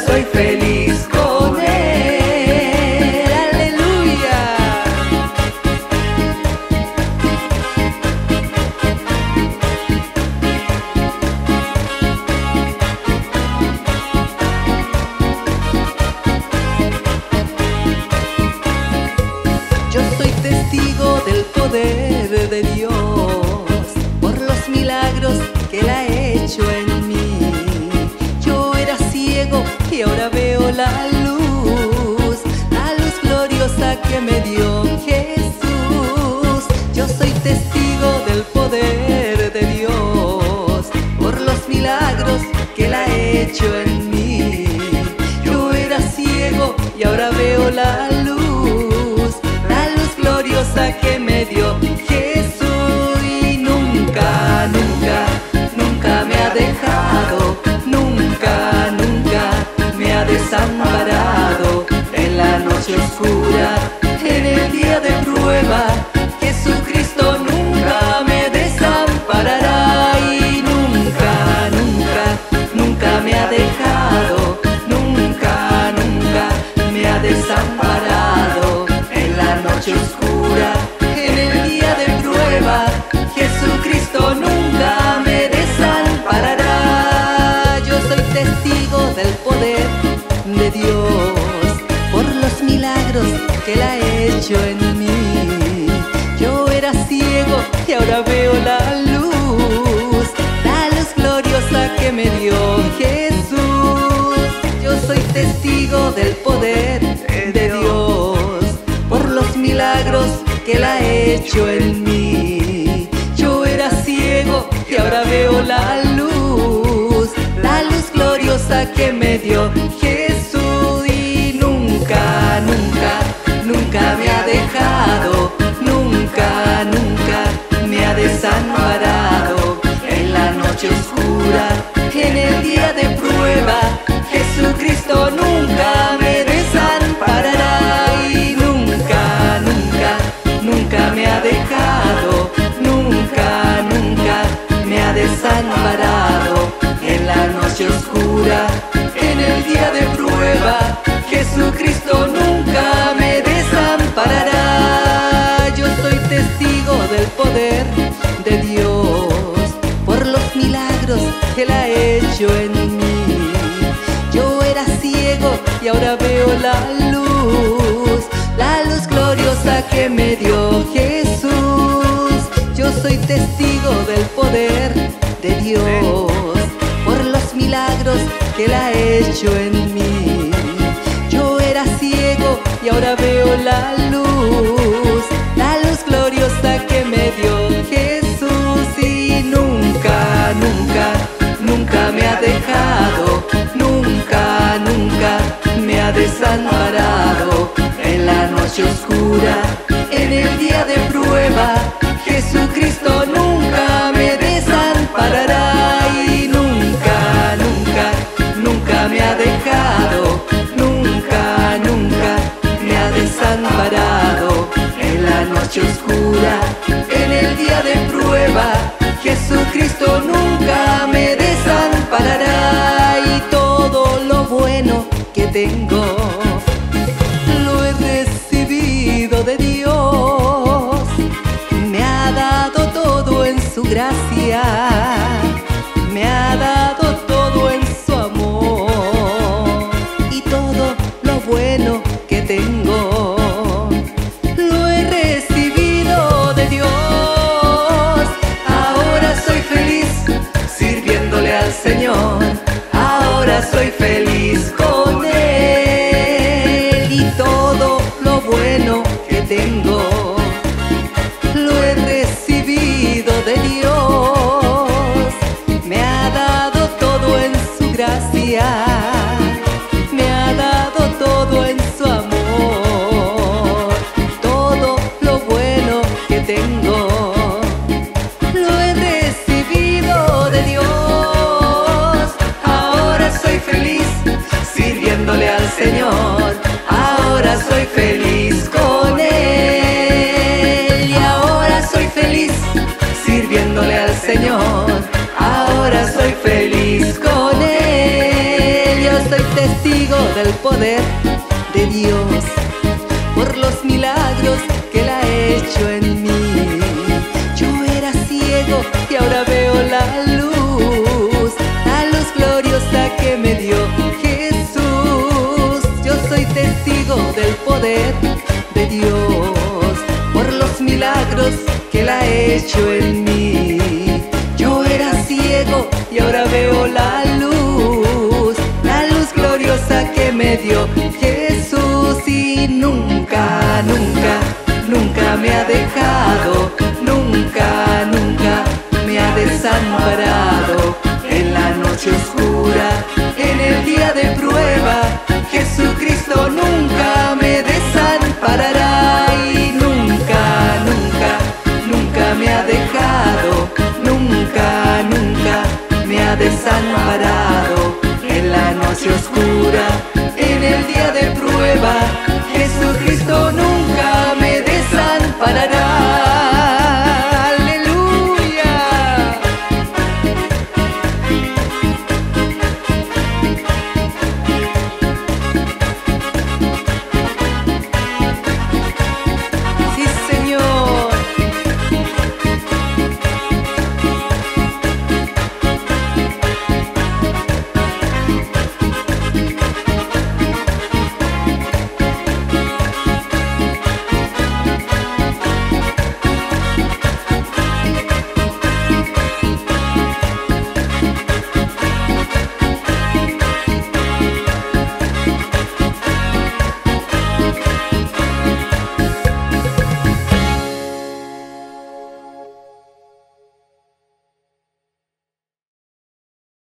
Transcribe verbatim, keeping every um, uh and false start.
soy feliz con Él. Aleluya. Yo soy testigo del poder de Dios por los milagros que Él ha hecho en mí. Yo era ciego y ahora veo la luz, la luz gloriosa que me dio Jesús. Yo soy testigo del poder de Dios por los milagros que Él ha hecho en mí. Yo era ciego y ahora veo la luz, la luz gloriosa que me dio Jesús. Y nunca, nunca, nunca me ha dejado, nunca, nunca me ha desamparado. En la noche oscura, en el día de prueba, Jesucristo nunca me desamparará. Y nunca, nunca, nunca me ha dejado, nunca, nunca me ha desamparado. En la noche oscura, en el día de prueba, Jesucristo nunca me desamparará. Yo soy testigo del poder de Dios por los milagros que Él ha hecho en mí. Yo era ciego y ahora veo la luz, la luz gloriosa que me dio Jesús. Yo soy testigo del poder de Dios por los milagros que Él ha hecho en mí. Yo era ciego y ahora veo la luz, la luz gloriosa que me dio Jesús. Y nunca, nunca, nunca me ha dejado, nunca, nunca me ha desamparado. En la noche oscura, en el día de prueba, Jesucristo nunca me desamparará. Y nunca, nunca, nunca me ha dejado, nunca, nunca me ha desamparado. En la noche oscura, en el día de prueba, Jesucristo nunca me desamparará. Yo soy testigo del poder de Dios por los milagros que Él ha hecho en mí. Yo era ciego y ahora veo la luz, la luz gloriosa que me dio Jesús. Yo soy testigo del poder de Dios por los milagros que Él ha hecho en mí. Yo era ciego y ahora veo la luz, la luz gloriosa que me dio Jesús. Y nunca, nunca, nunca me ha dejado, nunca, nunca me ha desamparado. En la noche oscura, en el día de prueba, Jesucristo nunca me desamparará. Y nunca, nunca, nunca me ha dejado, nunca, nunca me ha desamparado. En la noche oscura, en el día de prueba, Jesucristo nunca me desamparará. Y todo lo bueno que tengo lo he recibido de Dios. Me ha dado todo en su gracia, me ha dado todo en su amor. Y todo lo bueno que tengo lo he recibido de Dios. Ahora soy feliz sirviéndole al Señor, ahora soy feliz con Él. testigo del poder de Dios por los milagros que Él ha hecho en mí. Yo era ciego y ahora veo la luz, la luz gloriosa que me dio Jesús. Yo soy testigo del poder de Dios por los milagros que Él ha hecho en mí. Yo era ciego y ahora veo la luz, la luz gloriosa que me dio Jesús. Y nunca, nunca, nunca me ha dejado, nunca, nunca me ha desamparado. En la noche oscura, en el día de prueba, Jesucristo nunca me desamparará. Y nunca, nunca, nunca me ha dejado, nunca, nunca me ha desamparado. En la noche oscura,